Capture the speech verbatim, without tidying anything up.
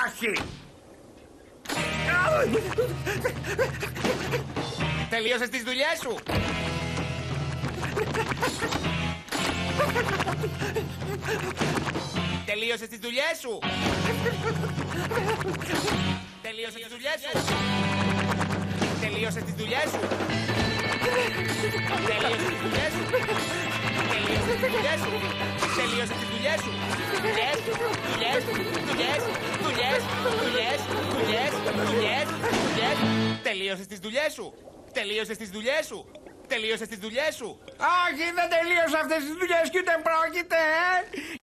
Όχι! Τελείωσες τις δουλειές σου. Τελείωσες τις δουλειές σου. Τελείωσες τις δουλειές σου. Τελείωσες τις δουλειές σου. Τελείωσες τις δουλειές σου. Τελείωσες τις δουλειές σου. Τελείωσες τις δουλειές σου. Δουλειές, δουλειές, δουλειές, δουλειές, δουλειές, δουλειές, δουλειές, δουλειές. Τελείωσες τις δουλειές σου. Τελείωσες τις δουλειές σου. Τελείωσες τις δουλειές σου. Όχι, δεν τελείωσα αυτές τις δουλειές και ούτε πρόκειται, ε!